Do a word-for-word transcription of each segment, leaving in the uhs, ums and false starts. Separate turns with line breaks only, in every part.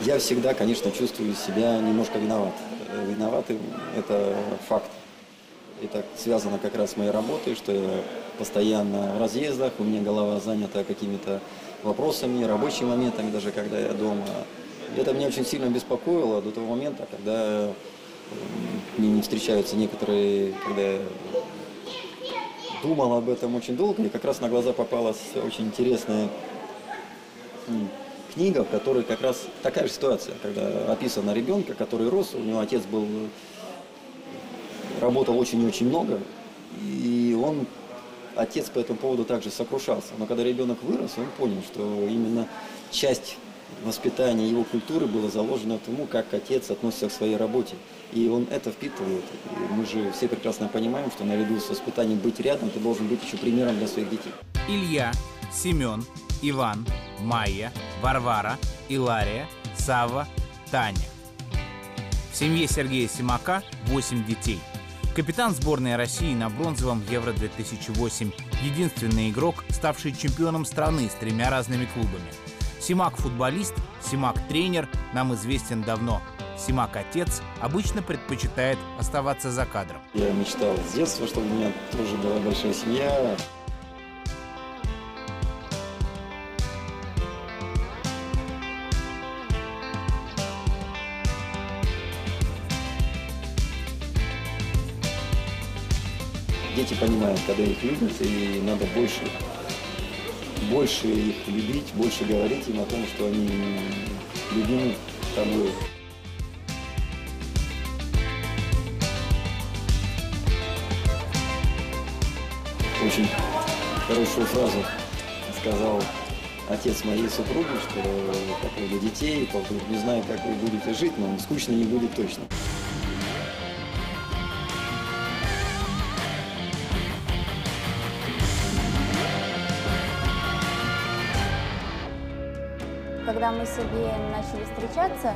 Я всегда, конечно, чувствую себя немножко виноват. Виноватым – это факт. Это связано как раз с моей работой, что я постоянно в разъездах, у меня голова занята какими-то вопросами, рабочими моментами, даже когда я дома. Это меня очень сильно беспокоило до того момента, когда мне не встречаются некоторые, когда я думал об этом очень долго, и как раз на глаза попалась очень интересная книга, в которой как раз такая же ситуация, когда описано ребенка, который рос, у него отец был, работал очень и очень много, и он, отец по этому поводу также сокрушался. Но когда ребенок вырос, он понял, что именно часть воспитания его культуры была заложена тому, как отец относится к своей работе. И он это впитывает. И мы же все прекрасно понимаем, что наряду с воспитанием быть рядом, ты должен быть еще примером для своих детей.
Илья, Семен, Иван, Майя, Варвара, Илария, Савва, Таня. В семье Сергея Симака восемь детей. Капитан сборной России на бронзовом Евро две тысячи восемь. Единственный игрок, ставший чемпионом страны с тремя разными клубами. Симак футболист, Симак тренер, нам известен давно. Симак отец обычно предпочитает оставаться за кадром.
Я мечтал с детства, чтобы у меня тоже была большая семья. Дети понимают, когда их любят, и надо больше, больше их любить, больше говорить им о том, что они любимы тобой. Очень хорошую фразу сказал отец моей супруги, что по поводу детей, по поводу, не знаю, как вы будете жить, но скучно не будет точно.
Когда мы с Сергеем начали встречаться,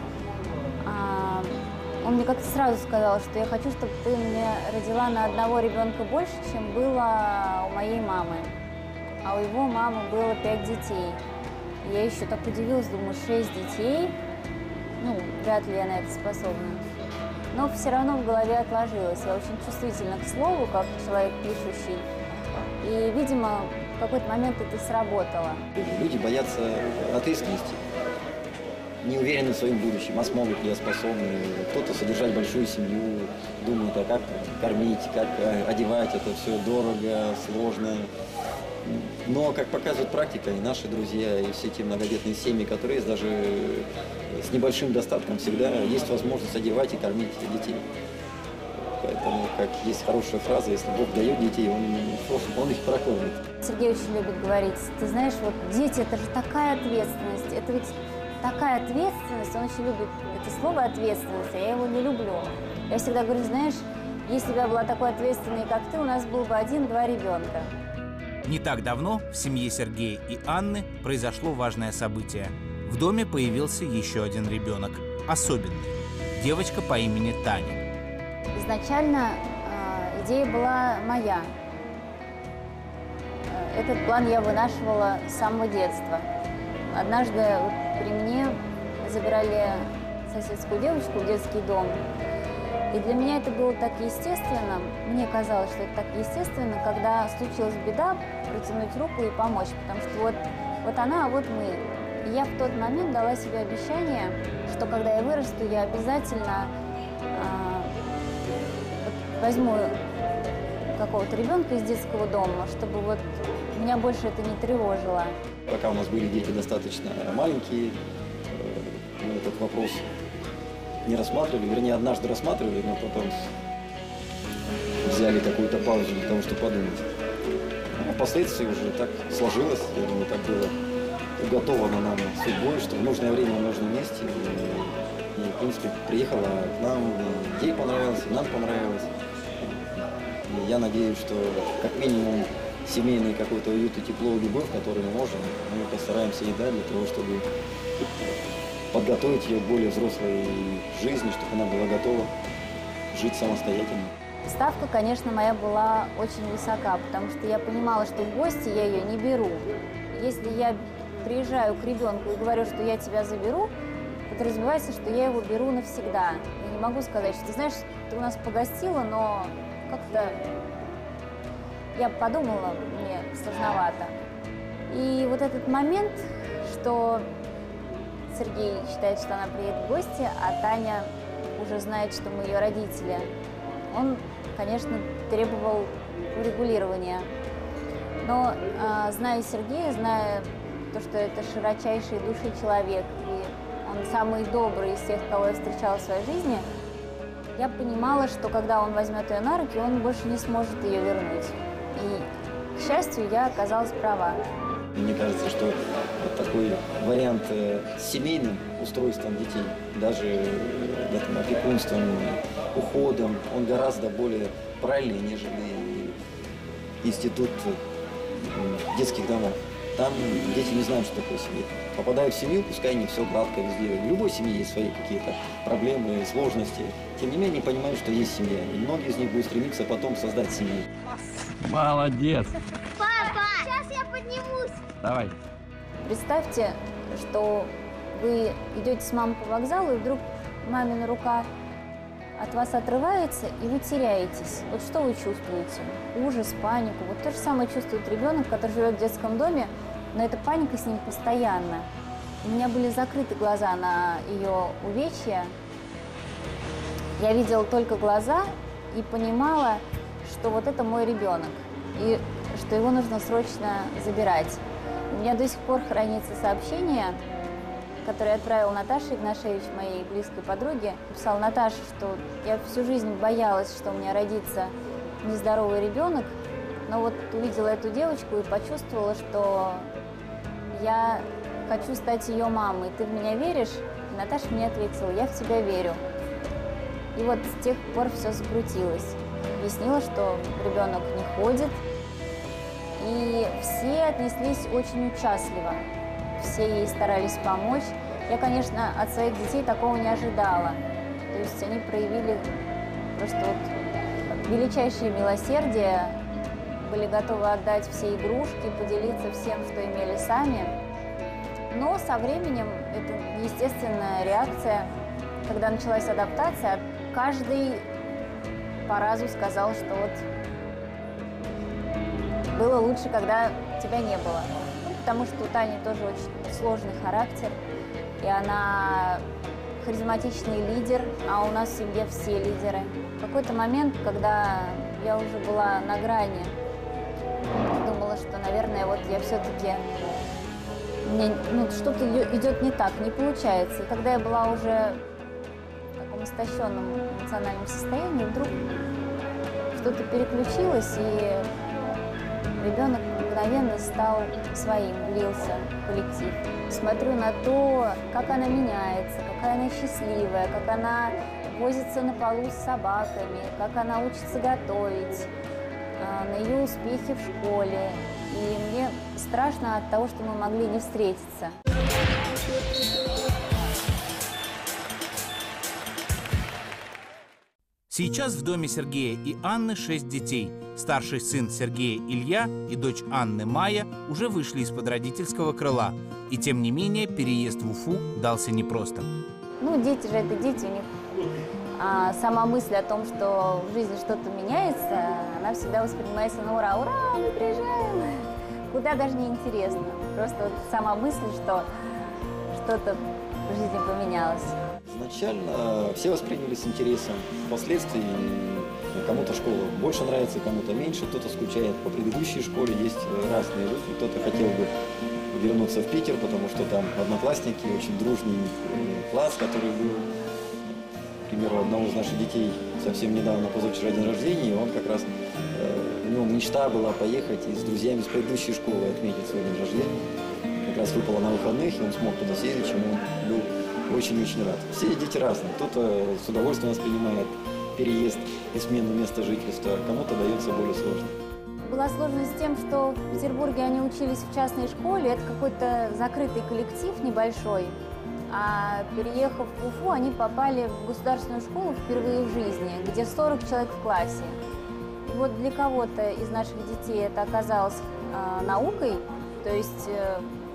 он мне как-то сразу сказал, что я хочу, чтобы ты мне родила на одного ребенка больше, чем было у моей мамы. А у его мамы было пять детей. И я еще так удивилась, думаю, шесть детей, ну, вряд ли я на это способна. Но все равно в голове отложилось. Я очень чувствительна к слову, как человек пишущий. И, видимо, в какой-то момент это сработало.
Люди боятся ответственности, не уверены в своем будущем, а смогут ли, способны. Кто-то содержать большую семью, думает, а как кормить, как одевать, это все дорого, сложно. Но, как показывает практика, и наши друзья, и все те многодетные семьи, которые есть, даже с небольшим достатком всегда есть возможность одевать и кормить детей. Поэтому, как есть хорошая фраза, если Бог дает детей, он, он их прокормит.
Сергей очень любит говорить, ты знаешь, вот дети, это же такая ответственность, это ведь такая ответственность, он очень любит это слово ответственность, а я его не люблю. Я всегда говорю, знаешь, если бы я была такой ответственной, как ты, у нас был бы один-два ребенка.
Не так давно в семье Сергея и Анны произошло важное событие. В доме появился еще один ребенок, особенный. Девочка по имени Таня.
Изначально э, идея была моя. Этот план я вынашивала с самого детства. Однажды вот при мне забирали соседскую девочку в детский дом. И для меня это было так естественно, мне казалось, что это так естественно, когда случилась беда, протянуть руку и помочь, потому что вот, вот она, а вот мы. И я в тот момент дала себе обещание, что когда я вырасту, я обязательно э, вот возьму какого-то ребенка из детского дома, чтобы вот меня больше это не тревожило.
Пока у нас были дети достаточно маленькие, мы этот вопрос не рассматривали, вернее, однажды рассматривали, но потом взяли какую-то паузу для того, чтобы подумать. А впоследствии уже так сложилось, я думаю, так было уготовано нам судьбой, что в нужное время, в нужном месте. И, и в принципе, приехала к нам, и ей понравилось, и нам понравилось. И я надеюсь, что как минимум семейный какой-то уют и тепло, и любовь, которую мы можем, мы постараемся ей дать для того, чтобы подготовить ее к более взрослой жизни, чтобы она была готова жить самостоятельно.
Ставка, конечно, моя была очень высока, потому что я понимала, что в гости я ее не беру. Если я приезжаю к ребенку и говорю, что я тебя заберу, подразумевается, что я его беру навсегда. Я не могу сказать, что, ты знаешь, ты у нас погостила, но как-то я подумала, мне сложновато. И вот этот момент, что Сергей считает, что она приедет в гости, а Таня уже знает, что мы ее родители, он, конечно, требовал урегулирования. Но э, зная Сергея, зная то, что это широчайший души человек, и он самый добрый из всех, кого я встречала в своей жизни, я понимала, что когда он возьмет ее на руки, он больше не сможет ее вернуть. И, к счастью, я оказалась права.
Мне кажется, что вот такой вариант э, с семейным устройством детей, даже э, этим опекунством, уходом, он гораздо более правильный, нежели институт э, детских домов. Там дети не знают, что такое семья. Попадают в семью, пускай не все гладко везде. В любой семье есть свои какие-то проблемы, сложности. Тем не менее, они понимают, что есть семья. И многие из них будут стремиться потом создать семью.
Молодец!
Папа, сейчас я поднимусь.
Давай.
Представьте, что вы идете с мамой по вокзалу, и вдруг мамина рука от вас отрывается, и вы теряетесь. Вот что вы чувствуете? Ужас, панику. Вот то же самое чувствует ребенок, который живет в детском доме, но эта паника с ним постоянно. У меня были закрыты глаза на ее увечья. Я видела только глаза и понимала, что вот это мой ребенок, и что его нужно срочно забирать. У меня до сих пор хранится сообщение, которое я отправила Наташе Игнашевич, моей близкой подруге. Написала: Наташа, что я всю жизнь боялась, что у меня родится нездоровый ребенок, но вот увидела эту девочку и почувствовала, что я хочу стать ее мамой. Ты в меня веришь? И Наташа мне ответила: я в тебя верю. И вот с тех пор все закрутилось. Объяснила, что ребенок не ходит, и все отнеслись очень участливо. Все ей старались помочь. Я, конечно, от своих детей такого не ожидала. То есть они проявили просто вот величайшее милосердие, были готовы отдать все игрушки, поделиться всем, что имели сами. Но со временем, это естественная реакция, когда началась адаптация, каждый по разу сказал, что вот было лучше, когда тебя не было. Ну, потому что у Тани тоже очень сложный характер, и она харизматичный лидер, а у нас в семье все лидеры. В какой-то момент, когда я уже была на грани, думала, что, наверное, вот я все-таки, мне ну, что-то идет не так, не получается. И когда я была уже в таком истощенном эмоциональном состоянии, вдруг что-то переключилось, и ребенок мгновенно стал своим, влился в коллектив. Смотрю на то, как она меняется, какая она счастливая, как она возится на полу с собаками, как она учится готовить, на ее успехи в школе. И мне страшно от того, что мы могли не встретиться.
Сейчас в доме Сергея и Анны шесть детей. Старший сын Сергея Илья и дочь Анны Майя уже вышли из-под родительского крыла. И тем не менее переезд в Уфу дался непросто.
Ну, дети же это дети, у них а, сама мысль о том, что в жизни что-то меняется, она всегда воспринимается на ура. Ура, мы приезжаем! Куда даже не интересно. Просто вот сама мысль, что что-то в жизни поменялось.
Изначально все восприняли с интересом. Впоследствии кому-то школа больше нравится, кому-то меньше. Кто-то скучает по предыдущей школе. Есть разные люди. Кто-то хотел бы вернуться в Питер, потому что там одноклассники, очень дружный класс, который был. К примеру, одного из наших детей совсем недавно, позавчера день рождения, и он как раз, э, у него мечта была поехать и с друзьями с предыдущей школы отметить свой день рождения. Как раз выпало на выходных, и он смог туда съездить, чему он был очень-очень рад. Все дети разные. Кто-то с удовольствием воспринимает переезд и смену места жительства, а кому-то дается более сложно.
Была сложность с тем, что в Петербурге они учились в частной школе, это какой-то закрытый коллектив небольшой, а переехав в Уфу, они попали в государственную школу впервые в жизни, где сорок человек в классе. И вот для кого-то из наших детей это оказалось э, наукой, то есть э,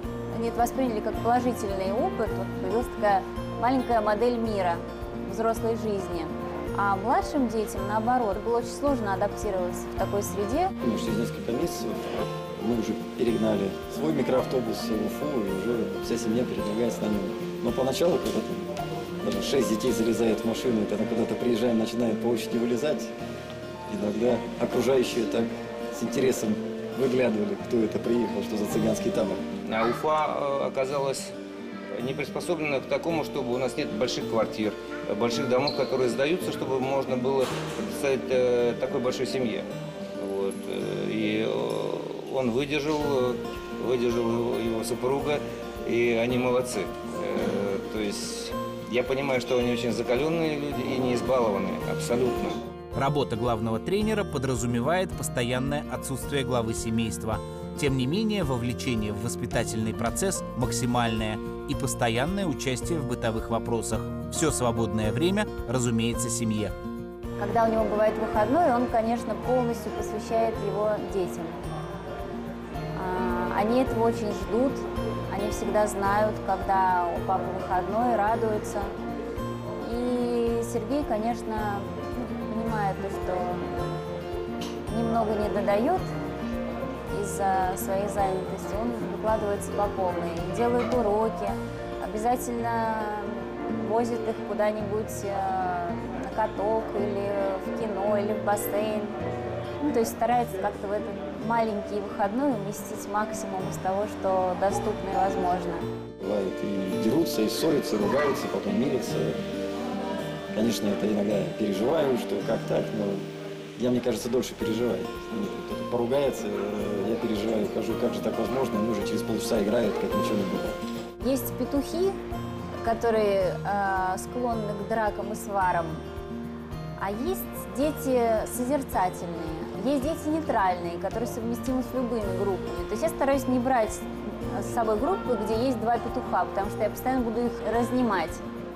они это восприняли как положительный опыт. Вот появилась такая маленькая модель мира, взрослой жизни. А младшим детям, наоборот, было очень сложно адаптироваться в такой среде.
Ну, через несколько месяцев мы уже перегнали свой микроавтобус в Уфу, и уже вся семья передвигается на нем. Но поначалу, когда там даже шесть детей залезают в машину, и тогда куда-то приезжаем, начинают по очереди вылезать, иногда окружающие так с интересом выглядывали, кто это приехал, что за цыганский табор.
А Уфа оказалась не приспособлена к такому, чтобы у нас нет больших квартир, больших домов, которые сдаются, чтобы можно было представить э, такой большой семье. Вот. И он выдержал, выдержал его супруга, и они молодцы. Э, то есть я понимаю, что они очень закаленные люди и не избалованные, абсолютно.
Работа главного тренера подразумевает постоянное отсутствие главы семейства. Тем не менее, вовлечение в воспитательный процесс максимальное и постоянное участие в бытовых вопросах. Все свободное время, разумеется, семье.
Когда у него бывает выходной, он, конечно, полностью посвящает его детям. Они этого очень ждут, они всегда знают, когда у папы выходной, радуются. И Сергей, конечно, понимает, что немного не додает из-за своей занятости, он выкладывается по полной, делает уроки, обязательно возит их куда-нибудь на каток или в кино, или в бассейн. Ну, то есть старается как-то в этот маленький выходной уместить максимум из того, что доступно и возможно.
Бывает и дерутся, и ссорятся, и ругаются, потом мирятся. Конечно, это иногда переживаю, что как так, но я, мне кажется, дольше переживаю. Кто-то поругается, я переживаю, хожу, как же так возможно, мы уже через полчаса играют, как ничего не было.
Есть петухи, которые э, склонны к дракам и сварам, а есть дети созерцательные, есть дети нейтральные, которые совместимы с любыми группами. То есть я стараюсь не брать с собой группы, где есть два петуха, потому что я постоянно буду их разнимать.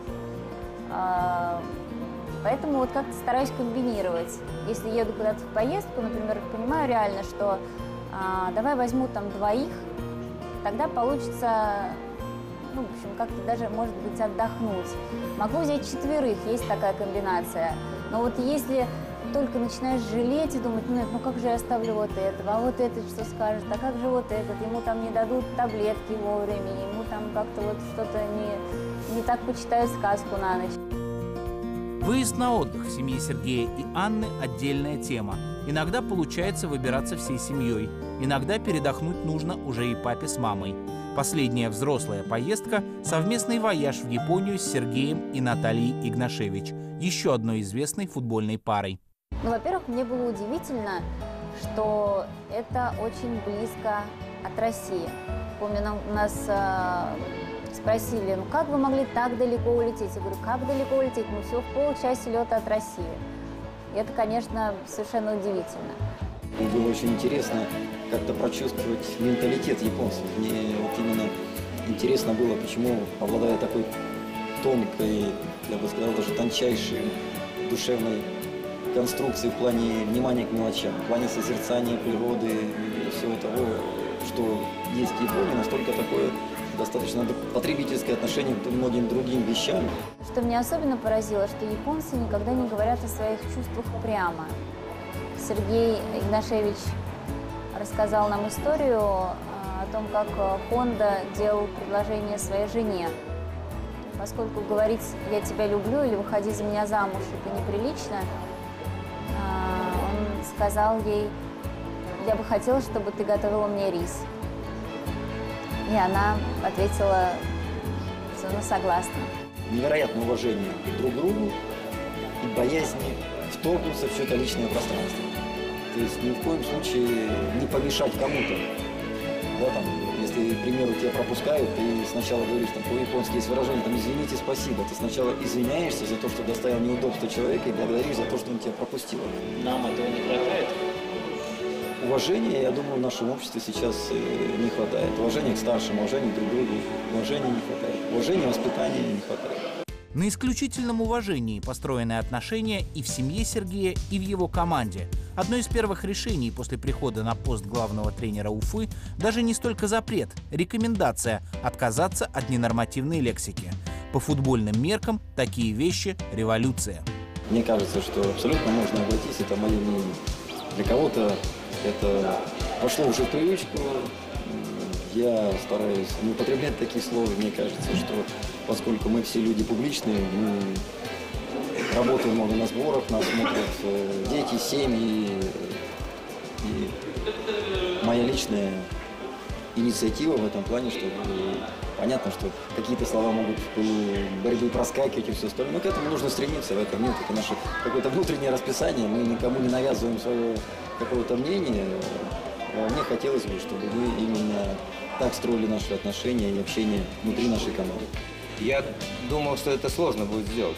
Поэтому вот как-то стараюсь комбинировать. Если еду куда-то в поездку, например, понимаю реально, что а, давай возьму там двоих, тогда получится, ну, в общем, как-то даже, может быть, отдохнуть. Могу взять четверых, есть такая комбинация. Но вот если только начинаешь жалеть и думать, ну, ну как же я оставлю вот этого, а вот этот что скажет, а как же вот этот, ему там не дадут таблетки вовремя, ему там как-то вот что-то не, не так почитают сказку на ночь.
Выезд на отдых в семье Сергея и Анны – отдельная тема. Иногда получается выбираться всей семьей. Иногда передохнуть нужно уже и папе с мамой. Последняя взрослая поездка – совместный вояж в Японию с Сергеем и Натальей Игнашевич, еще одной известной футбольной парой.
Ну, во-первых, мне было удивительно, что это очень близко от России. Помню, нам, нас э, спросили, ну как вы могли так далеко улететь? Я говорю, как далеко улететь? Мы всего в полчаса лета от России. И это, конечно, совершенно удивительно.
Мне было очень интересно как-то прочувствовать менталитет японцев. Мне вот именно интересно было, почему, обладая такой тонкой, я бы сказал, даже тончайшей душевной конструкции в плане внимания к мелочам, в плане созерцания природы и всего того, что есть в Японии, настолько такое достаточно потребительское отношение к многим другим вещам.
Что меня особенно поразило, что японцы никогда не говорят о своих чувствах прямо. Сергей Игнашевич рассказал нам историю о том, как Хонда делал предложение своей жене. Поскольку говорить «я тебя люблю» или «выходи за меня замуж» – это неприлично, он сказал ей «я бы хотела, чтобы ты готовила мне рис». И она ответила, что она согласна.
Невероятное уважение друг к другу и боязнь вторгнуться в чье-то личное пространство. То есть ни в коем случае не помешать кому-то. Да, там, если, к примеру, тебя пропускают, ты сначала говоришь, там, по-японски есть выражение, там, извините, спасибо. Ты сначала извиняешься за то, что доставил неудобство человека, и благодаришь за то, что он тебя пропустил.
Нам этого не хватает?
Уважения, я думаю, в нашем обществе сейчас не хватает. Уважения к старшим, уважения друг к другу, уважения не хватает. Уважения, воспитания не хватает.
На исключительном уважении построены отношения и в семье Сергея, и в его команде. Одно из первых решений после прихода на пост главного тренера Уфы даже не столько запрет, рекомендация отказаться от ненормативной лексики. По футбольным меркам такие вещи – революция.
Мне кажется, что абсолютно можно обойтись, это мое мнение. Для кого-то это пошло уже в привычку. Я стараюсь не употреблять такие слова. Мне кажется, что поскольку мы все люди публичные, мы работаем много на сборах, нас смотрят дети, семьи. И моя личная инициатива в этом плане, что понятно, что какие-то слова могут в борьбе проскакивать и все остальное, но к этому нужно стремиться, в этом нет, это наше какое-то внутреннее расписание, мы никому не навязываем свое какое-то мнение. Мне хотелось бы, чтобы мы именно так строили наши отношения и общение внутри нашей команды.
Я думал, что это сложно будет сделать.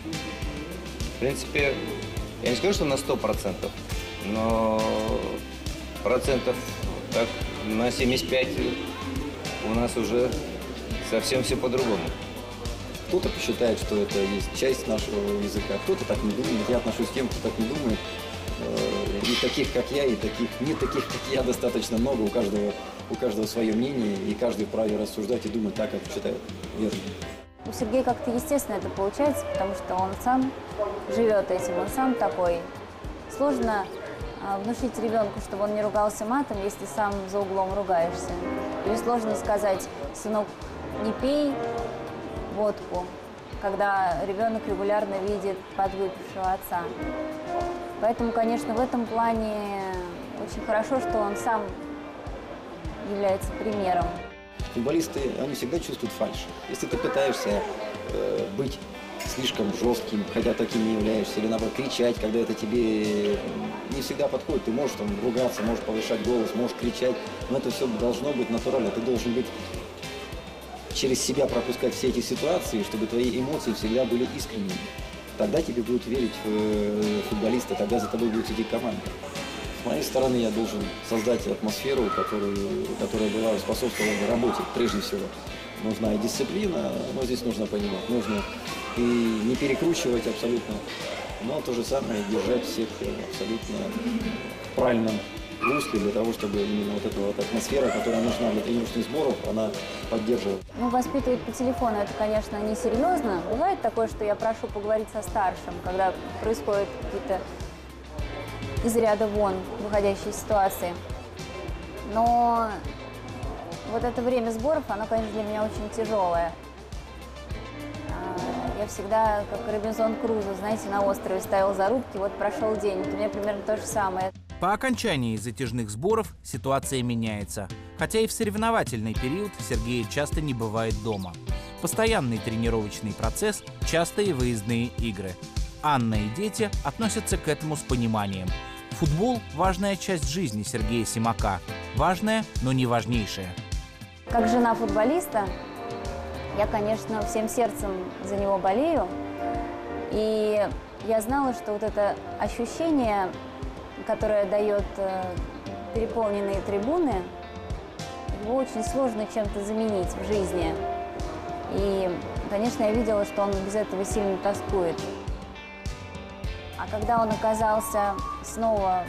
В принципе, я не скажу, что на сто процентов, но процентов так на семьдесят пять у нас уже совсем все по-другому.
Кто-то посчитает, что это есть часть нашего языка, кто-то так не думает. Я отношусь к тем, кто так не думает. И таких, как я, и таких, не таких, как я, достаточно много. У каждого, у каждого свое мнение, и каждый вправе рассуждать и думать так, как считает верно.
У Сергея как-то естественно это получается, потому что он сам живет этим, он сам такой. Сложно а, внушить ребенку, чтобы он не ругался матом, если сам за углом ругаешься. Или сложно сказать: сынок, не пей водку, когда ребенок регулярно видит подвыпившего отца. Поэтому, конечно, в этом плане очень хорошо, что он сам является примером.
Футболисты, они всегда чувствуют фальшь. Если ты пытаешься э, быть слишком жестким, хотя таким не являешься, или наоборот кричать, когда это тебе не всегда подходит, ты можешь там ругаться, можешь повышать голос, можешь кричать, но это все должно быть натурально. Ты должен быть через себя пропускать все эти ситуации, чтобы твои эмоции всегда были искренними. Тогда тебе будут верить футболисты, тогда за тобой будет идти команда. С моей стороны я должен создать атмосферу, которую, которая была способствовала работе, прежде всего. Нужна и дисциплина, но здесь нужно понимать, нужно и не перекручивать абсолютно, но то же самое держать всех абсолютно в правильном русле для того, чтобы именно вот эта вот атмосфера, которая нужна для тренировочных сборов, она поддерживала.
Ну, воспитывать по телефону – это, конечно, несерьезно. Бывает такое, что я прошу поговорить со старшим, когда происходят какие-то из ряда вон выходящие ситуации. Но вот это время сборов, оно, конечно, для меня очень тяжелое. Я всегда, как Робинзон Крузо, знаете, на острове ставил зарубки, вот прошел день. Вот у меня примерно то же самое.
По окончании затяжных сборов ситуация меняется. Хотя и в соревновательный период Сергея часто не бывает дома. Постоянный тренировочный процесс, частые выездные игры. Анна и дети относятся к этому с пониманием. Футбол – важная часть жизни Сергея Симака. Важная, но не важнейшая.
Как жена футболиста, я, конечно, всем сердцем за него болею. И я знала, что вот это ощущение, которое дает переполненные трибуны, его очень сложно чем-то заменить в жизни. И, конечно, я видела, что он без этого сильно тоскует. А когда он оказался снова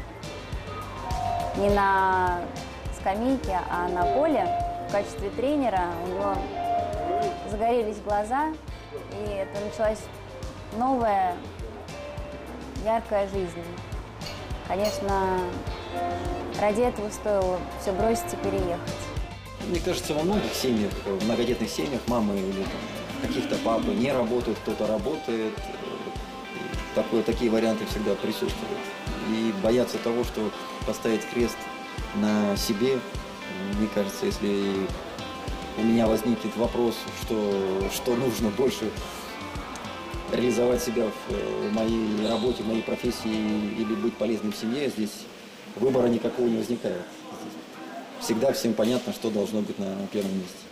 не на скамейке, а на поле в качестве тренера, у него загорелись глаза, и это началась новая, яркая жизнь. Конечно, ради этого стоило все бросить и переехать.
Мне кажется, во многих семьях, в многодетных семьях, мамы или там, каких-то папы не работают, кто-то работает. Такое, такие варианты всегда присутствуют. И бояться того, что поставить крест на себе, мне кажется, если у меня возникнет вопрос, что, что нужно больше реализовать себя в моей работе, в моей профессии или быть полезным в семье, здесь выбора никакого не возникает. Всегда всем понятно, что должно быть на первом месте.